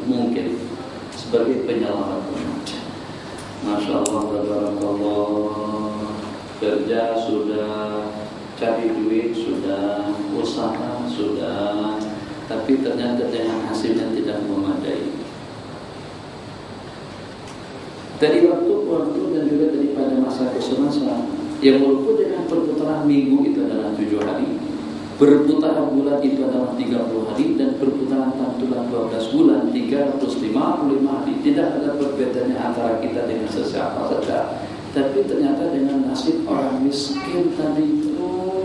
mungkin sebagai penyelamat umat. Masya Allah, tabarakallah. Kerja sudah, cari duit sudah, usaha sudah, tapi ternyata dengan hasilnya tidak memadai. Dari waktu ke waktu dan juga daripada masa ke semasa, yang walaupun dengan perputaran minggu itu adalah 7 hari, perputaran bulan itu adalah 30 hari, dan perputaran bulan 12 bulan 355 hari. Tidak ada perbedaannya antara kita dengan sesiapa saja. Tapi ternyata dengan nasib orang miskin tadi itu,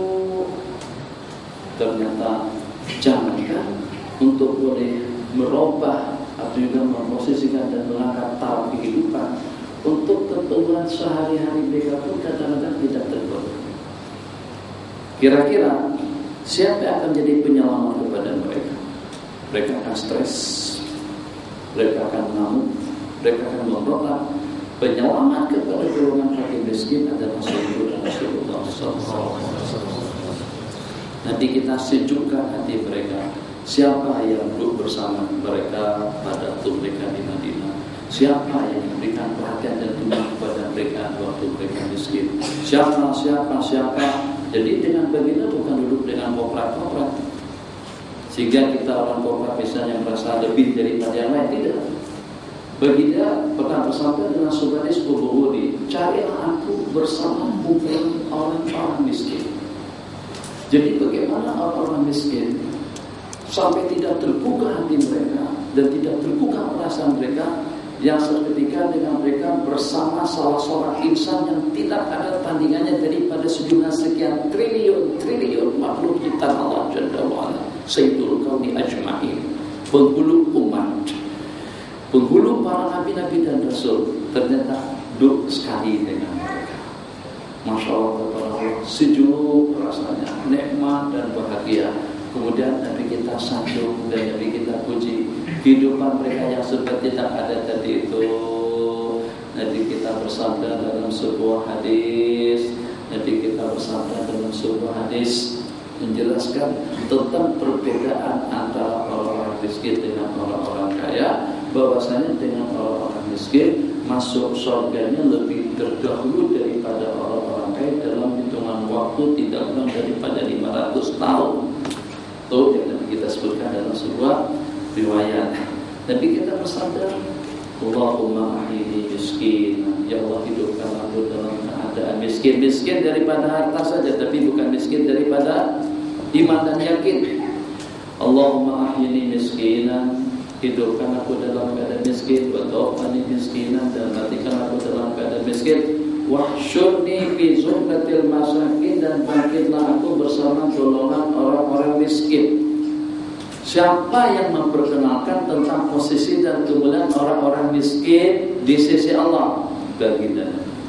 ternyata jangankan untuk boleh merubah atau juga memposisikan dan mengangkat taraf kehidupan, untuk keperluan sehari-hari mereka pun kadang-kadang tidak terpenuhi. Kira-kira siapa yang akan jadi penyelamat kepada mereka? Mereka akan stres, mereka akan mengamuk, mereka akan memberontak. Penyelamat kepada golongan fakir miskin adalah Rasulullah SAW. Nanti kita sejukkan hati mereka. Siapa yang duduk bersama mereka pada waktu mereka di Madinah? Siapa yang memberikan perhatian dan dukungan kepada mereka waktu mereka miskin? Siapa? Jadi dengan begini bukan duduk dengan koprat-koprat, sehingga kita orang koprat misalnya merasa lebih daripada yang lain. Tidak. Bagi dia pernah bersama dengan Subhanis Bubuhudi, carilah aku bersama kumpulan orang-orang miskin. Jadi bagaimana orang-orang miskin sampai tidak terbuka hati mereka dan tidak terbuka perasaan mereka, yang seketika dengan mereka bersama salah seorang insan yang tidak ada tandingannya daripada sejumlah sekian triliun makhluk ciptaan Allah Jalla wa'ala, Sayyidul Kauni Ajma'in, penghulu umat, penghulu para nabi-nabi dan rasul, ternyata duduk sekali dengan mereka. Masya Allah, sejuk rasanya, nikmat dan bahagia. Kemudian Nabi kita sanjung dan Nabi kita puji kehidupan mereka yang seperti tak ada tadi itu. Nabi kita bersabda dalam sebuah hadis, menjelaskan tentang perbedaan antara orang-orang miskin dengan orang-orang kaya, bahwasanya dengan orang-orang miskin masuk surganya lebih terdahulu daripada orang-orang kaya dalam hitungan waktu tidak kurang daripada 500 tahun. Itu yang Nabi kita sebutkan dalam sebuah riwayat. Nabi kita bersabda, Allahumma ahyini miskin, ya Allah hidupkan aku dalam keadaan miskin. Miskin daripada harta saja, tapi bukan miskin daripada iman dan yakin. Allahumma ahyini miskinan, hidupkan aku dalam keadaan miskin, wa tawaffani miskinan, dan matikan aku dalam keadaan miskin. Wahsyurni fi zumratil masakin, dan bangkitlah aku bersama golongan orang-orang miskin. Siapa yang memperkenalkan tentang posisi dan kemuliaan orang-orang miskin di sisi Allah? Baginda.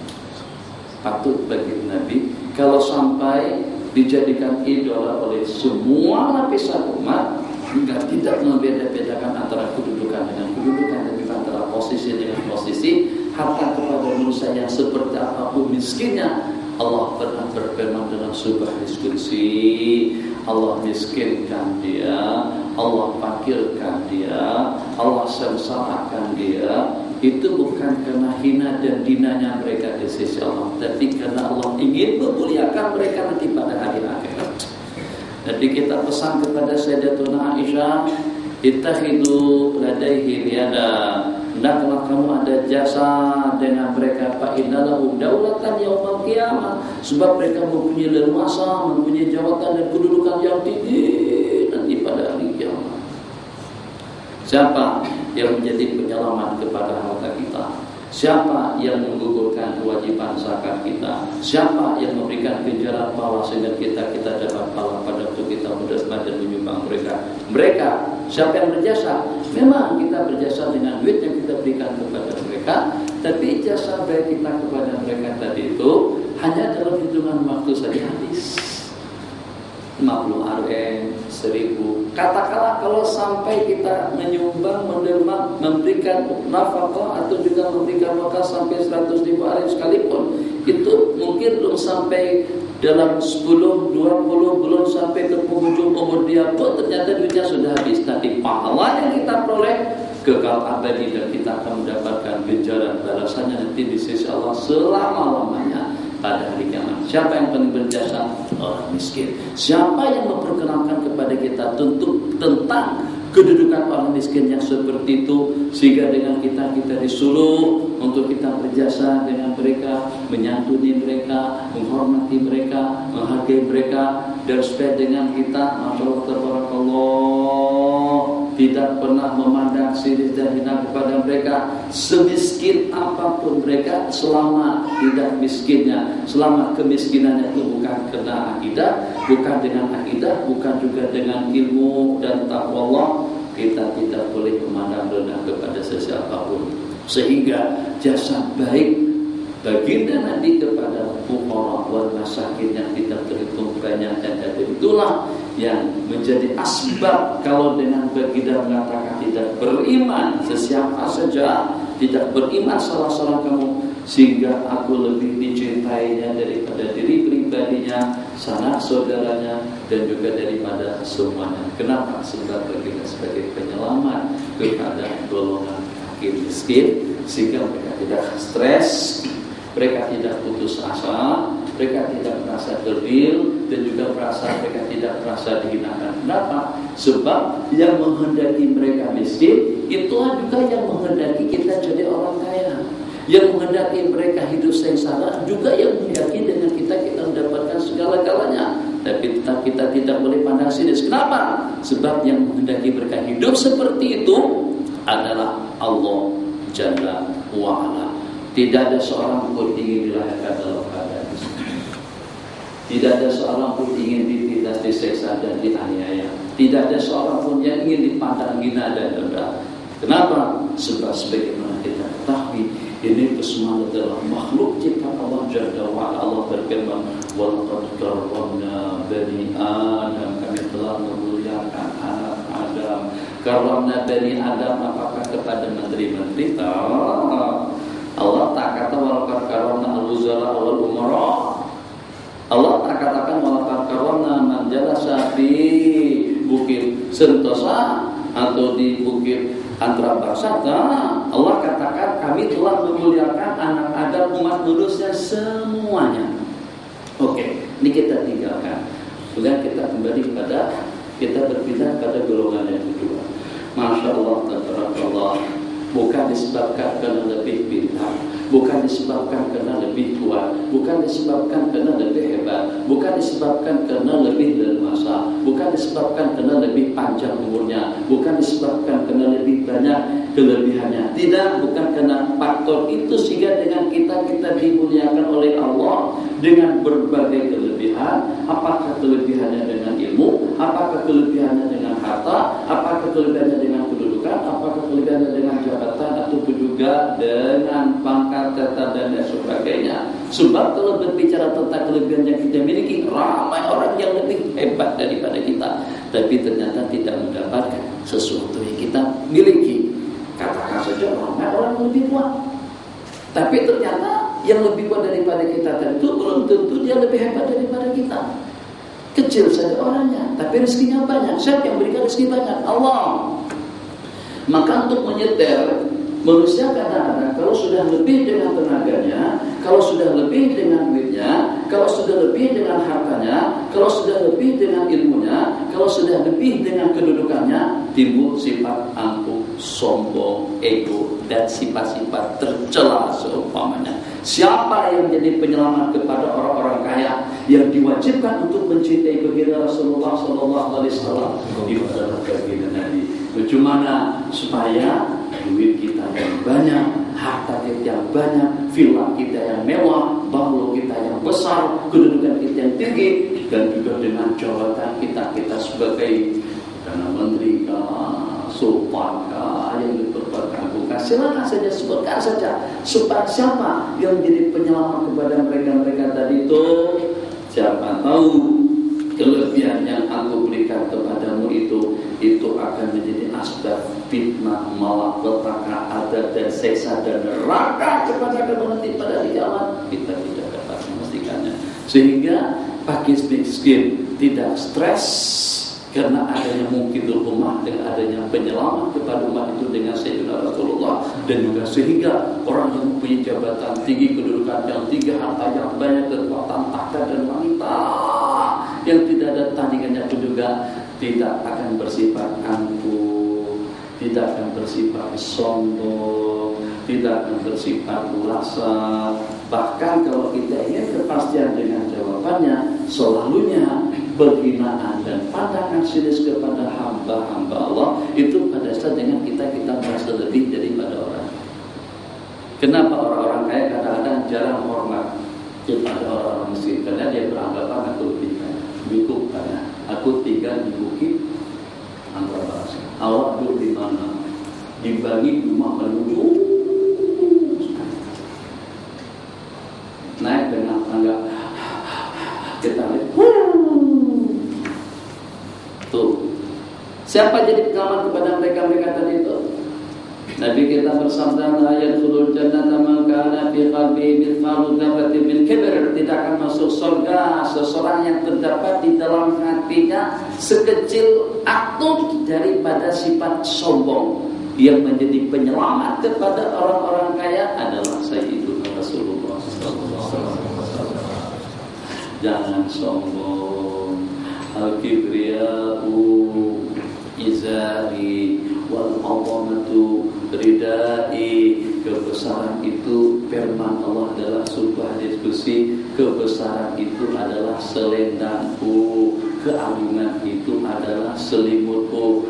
Patut bagi Nabi kalau sampai dijadikan idola oleh semua lapisan umat, hingga tidak membeda-bedakan antara kedudukan dengan kedudukan, dan antara posisi dengan posisi, harta kepada manusia yang seperti apapun miskinnya. Allah pernah berfirman dalam sebuah diskusi, Allah miskinkan dia, Allah fakirkan dia, Allah sengsarakan dia. Itu bukan karena hina dan dinanya mereka di sisi Allah, tapi karena Allah ingin memuliakan mereka nanti pada hari akhirat. Jadi kita pesan kepada Sayyidatuna Aisyah, ittakhidu ladaihi riyada, hendaklah kamu ada jasa dengan mereka, fa innalahum daulatan yaumil qiyamah, sebab mereka mempunyai leluasa, mempunyai jawatan dan kedudukan yang tinggi nanti pada hari kiamat. Siapa yang menjadi penyelamat kepada harta kita? Siapa yang menggugurkan kewajiban zakat kita? Siapa yang memberikan ganjaran pahala sehingga kita dapat pahala pada waktu kita bersedekah dan menyumbang mereka? Siapa yang berjasa? Memang kita berjasa dengan duit yang kita berikan kepada mereka, tapi jasa baik kita kepada mereka tadi itu hanya dalam hitungan waktu saja habis. 50 Rm, 1000. Katakanlah kalau sampai kita menyumbang, menerima, memberikan nafkah atau juga memberikan wakaf sampai 100.000 Rm sekalipun, itu mungkin belum sampai dalam 10, 20, belum sampai ke penghujung umur dia pun ternyata duitnya sudah habis. Nanti pahala yang kita peroleh kekal abadi dan kita akan mendapatkan ganjaran balasannya nanti di sisi Allah selama-lamanya pada hari kiamat. Siapa yang paling berjasa? Orang miskin. Siapa yang memperkenalkan kepada kita tentang kedudukan orang miskin yang seperti itu, sehingga dengan kita disuruh untuk kita berjasa dengan mereka, menyantuni mereka, menghormati mereka, menghargai mereka, dan supaya dengan kita, masyaallah tabarakallah, tidak pernah memandang siris dan hina kepada mereka, semiskin apapun mereka, selama tidak miskinnya, selama kemiskinannya itu bukan karena akidah, bukan dengan akidah, bukan juga dengan ilmu dan takwa Allah, kita tidak boleh memandang rendah kepada sesiapapun. Sehingga jasa baik baginda Nabi kepada fuqara wal masakin yang tidak terhitung banyak dan itulah yang menjadi asbab kalau dengan baginda mengatakan tidak beriman sesiapa saja, tidak beriman salah seorang kamu, sehingga aku lebih dicintainya daripada diri pribadinya, sanak saudaranya, dan juga daripada semuanya. Kenapa? Sebab baginda sebagai penyelamat kepada golongan fakir miskin, sehingga mereka tidak stres, mereka tidak putus asa, mereka tidak merasa kerdil, dan juga mereka tidak merasa dihinakan. Kenapa? Sebab yang menghendaki mereka miskin, itulah juga yang menghendaki kita jadi orang kaya. Yang menghendaki mereka hidup sengsara, juga yang menghendaki dengan kita mendapatkan segala-galanya. Tapi tetap kita tidak boleh pandang sinis. Kenapa? Sebab yang menghendaki mereka hidup seperti itu adalah Allah Jalla wa'ala. Tidak ada seorang pun ingin dilahirkan dalam keadaan miskin. Tidak ada seorang pun ingin ditindas, diseksa dan dianiaya. Tidak ada seorang pun yang ingin dipandang hina dan rendah. Kenapa? Sebab sebagaimana kita ketahui, ini semua adalah makhluk ciptaan Allah Jalla wa'ala. Allah berfirman, wa laqad karramna bani Adam, kami telah memuliakan anak Adam. Karramna bani Adam, apakah kepada menteri-menteri? Allah tak kata walaqad karramna al-wuzara wal umara. Allah tak katakan walaqad karramna man jalasa fi bukit Sentosa atau di bukit Antrabangsa. Allah katakan kami telah memuliakan anak Adam, umat manusia semuanya. Oke, ini kita tinggalkan. Kemudian kita kembali pada, kita berpindah pada golongan yang kedua. Masya Allah, tabarakallah. Bukan disebabkan karena lebih pintar, bukan disebabkan karena lebih kuat, bukan disebabkan karena lebih hebat, bukan disebabkan karena lebih leluasa, bukan disebabkan karena lebih panjang umurnya, bukan disebabkan karena lebih banyak kelebihannya. Tidak, bukan karena faktor itu sehingga dengan kita dimuliakan oleh Allah dengan berbagai kelebihan. Apakah kelebihannya dengan ilmu? Apakah kelebihannya dengan harta? Apakah kelebihannya dengan kedudukan? Apakah kelebihannya dengan jabatan? Ataupun juga dengan pangkat, jabatan dan lain sebagainya. Sebab kalau berbicara tentang kelebihan yang kita miliki, ramai orang yang lebih hebat daripada kita, tapi ternyata tidak mendapatkan sesuatu yang kita miliki. Katakan saja ramai orang yang lebih kuat, tapi ternyata yang lebih kuat daripada kita tentu belum tentu dia lebih hebat daripada kita. Kecil saja orangnya, tapi rezekinya banyak. Siapa yang berikan rezeki banyak? Allah. Maka untuk menyetel manusia kadang-kadang kalau sudah lebih dengan tenaganya, kalau sudah lebih dengan duitnya, kalau sudah lebih dengan hartanya, kalau sudah lebih dengan ilmunya, kalau sudah lebih dengan kedudukannya, timbul sifat angkuh, sombong, ego, dan sifat-sifat tercela seumpamanya. Siapa yang jadi penyelamat kepada orang-orang kaya yang diwajibkan untuk mencintai baginda Rasulullah SAW? Itu adalah baginda Nabi. Bagaimana supaya duit kita yang banyak, harta kita yang banyak, villa kita yang mewah, banglo kita yang besar, kedudukan kita yang tinggi, dan juga dengan jabatan kita sebagai Perdana Menteri, Sultan, yang diperbantukan, silakan saja sebutkan saja. Supaya siapa yang jadi penyelamat kepada mereka tadi itu? Siapa tahu kelebihan yang aku berikan kepadamu itu akan menjadi asbab fitnah, malapetaka, adab dan seksa dan neraka kepada nanti pada hari kiamat. Kita tidak dapat memastikannya. Sehingga fakir miskin tidak stres Karena adanya mungkinul ummah, dengan adanya penyelamat kepada umat itu dengan Sayyidina Rasulullah, dan juga sehingga orang yang mempunyai jabatan tinggi, kedudukan yang tinggi, harta yang banyak, kekuatan tahta dan wanita yang tidak ada tandingannya pun juga tidak akan bersifat angkuh, tidak akan bersifat sombong, tidak akan bersifat luasa. Bahkan kalau kita ingin kepastian dengan jawabannya, selalunya penghinaan dan pandangan sinis kepada hamba-hamba Allah itu pada saat dengan kita merasa lebih daripada orang. Kenapa orang-orang kaya kadang-kadang jarang hormat kepada orang-orang miskin? Karena dia beranggapan aku lebih kaya, lebih kaya. Aku tinggal di bukit Antarabangsa. Awak duduk di mana? Dibagi rumah menuju naik dengan tangga. Kita lihat. Tuh. Siapa jadi pengaman kepada mereka tadi itu? Nabi kita bersabda, la yadkhulul jannata man kana fi qalbihi mithqalu dzarratin min kibr. Tidak akan masuk surga seseorang yang terdapat di dalam hatinya sekecil atom daripada sifat sombong. Yang menjadi penyelamat kepada orang-orang kaya adalah Sayyidina Rasulullah sallallahu alaihi wasallam. Jangan sombong. Al-kibriya'u izari wal 'azamatu ridai. Kebesaran itu firman Allah adalah sebuah diskusi. Kebesaran itu adalah selendangku, keagungan itu adalah selimutku.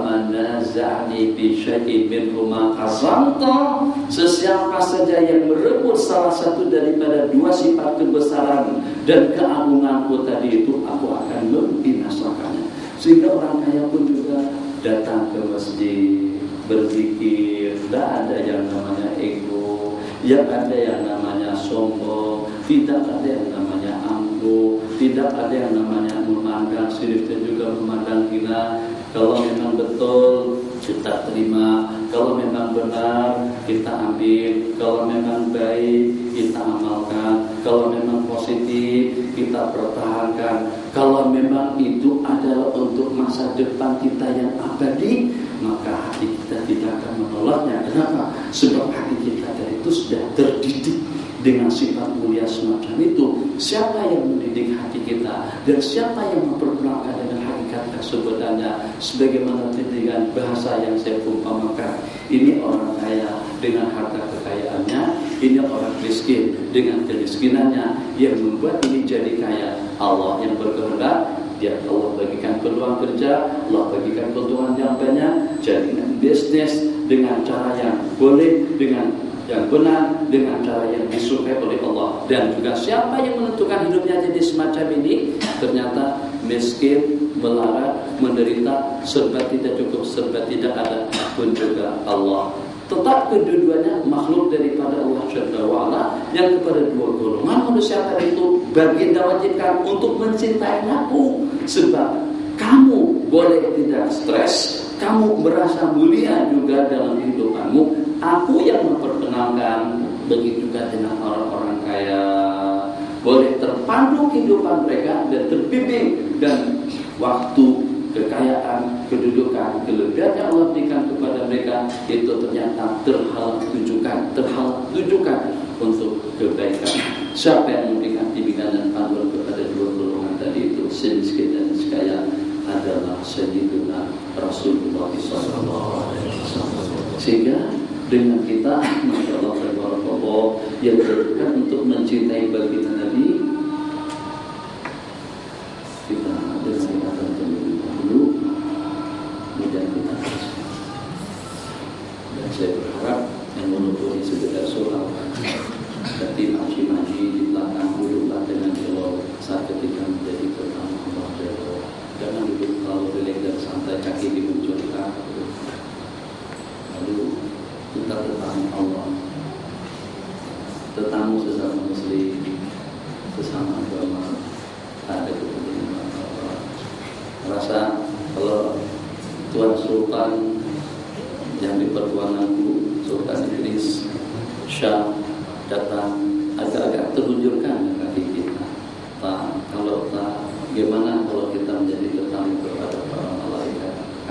Famanaza'ni bi syai'in minhu ma qasamta. Sesiapa saja yang merebut salah satu daripada dua sifat kebesaran dan keagunganku tadi itu, aku akan membinasakannya. Sehingga orang kaya pun juga datang ke masjid, berzikir, tidak ada yang namanya ego, yang ada yang namanya sombong, tidak ada yang namanya angkuh, tidak ada yang namanya memandang sinis dan juga memandang hina. Kalau memang betul kita terima, kalau memang benar kita ambil, kalau memang baik kita amalkan, kalau memang positif kita pertahankan, kalau memang itu adalah untuk masa depan kita yang abadi, maka hati kita tidak akan menolaknya. Kenapa? Sebab hati kita dari itu sudah terdidik dengan sifat mulia semacam itu. Siapa yang mendidik hati kita dan siapa yang memperkenalkan dengan hakikat sebenarnya, sebagaimana dengan bahasa yang saya umpamakan, ini orang kaya dengan harta kekayaannya, ini orang miskin dengan kemiskinannya. Yang membuat ini jadi kaya Allah yang berkehendak. Dia Allah bagikan peluang kerja, Allah bagikan keuntungan yang banyak, jaringan bisnis dengan cara yang boleh, dengan yang benar, dengan cara yang disukai oleh Allah. Dan juga siapa yang menentukan hidupnya jadi semacam ini, ternyata miskin, melarat, menderita, serba tidak cukup, serba tidak ada, pun juga Allah. Tetap kedua-duanya makhluk daripada Allah Jalla wa'ala, yang kepada dua golongan manusia tadi itu baginda wajibkan untuk mencintai aku. Sebab kamu boleh tidak stres, kamu merasa mulia juga dalam kehidupanmu. Aku yang memperkenalkan, begitu juga dengan orang-orang kaya, boleh terpandu kehidupan mereka dan terbimbing, dan waktu, kekayaan, kedudukan, kelebihan yang Allah berikan kepada mereka itu ternyata terhalang tujukan untuk kebaikan. Siapa yang memberikan bimbingan dan panduan kepada dua golongan tadi itu, semiskin dan sekaya, adalah Sayyidina Rasulullah SAW. Sehingga dengan kita, masya Allah, yang berdekat untuk mencintai baginda Nabi, kita dengan akan terlebih dahulu, kemudian kita terus. Dan saya berharap yang menutupi sekedar sholat, tapi maji-maji di belakang, duduklah dengan elok saat ketika menjadi pertama Allah Jalla. Jangan duduk terlalu rileks dan santai, kaki dimunculkan. Lalu kita tetamu Allah, tetamu sesama muslim, sesama agama, tak ada kepentingan apa-apa. Rasa kalau Tuan Sultan yang di pertuanganku, Sultan Idris Shah, datang, agak-agak terunjurkan kaki kita. Pak, kalau tak, gimana kalau kita menjadi tetamu kepada Pak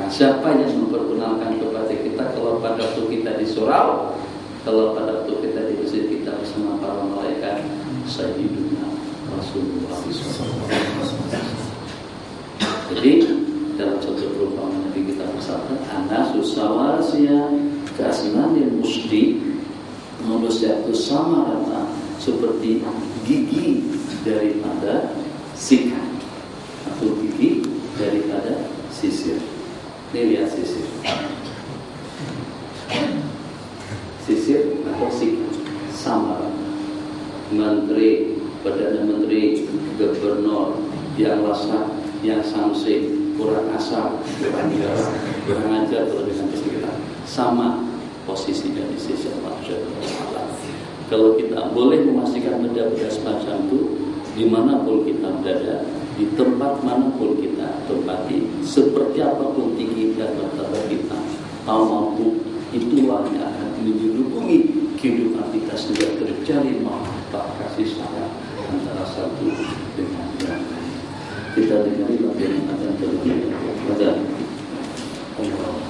Nah, siapa yang memperkenalkan kepada kita kalau pada waktu kita di surau, kalau pada waktu kita di masjid kita bersama para malaikat, Sayyidina Rasulullah SAW. Jadi dalam satu perumpamaan Nabi kita bersabda, anasu sawasiya kasnanil musdi, manusia itu sama rata seperti gigi daripada sikat atau gigi daripada sisir. Ini lihat sisir, sisir atau sikat sama rata. Menteri, perdana menteri, gubernur, yang lasak, yang samsing, kurang asal, kurang garang, kurang ajar kalau dengan kita sama posisinya di sisi Allah. Kalau kita boleh memastikan benda-benda semacam itu, dimanapun kita berada, di tempat manapun kita tempati, seperti apapun tinggi dan martabat kita, mampu itulah yang akan menjulupungi kehidupan kita sehingga terjalin mahabbah kasih sayang antara satu dengan yang lain. Kita dengar lagi yang akan terjadi pada Allah.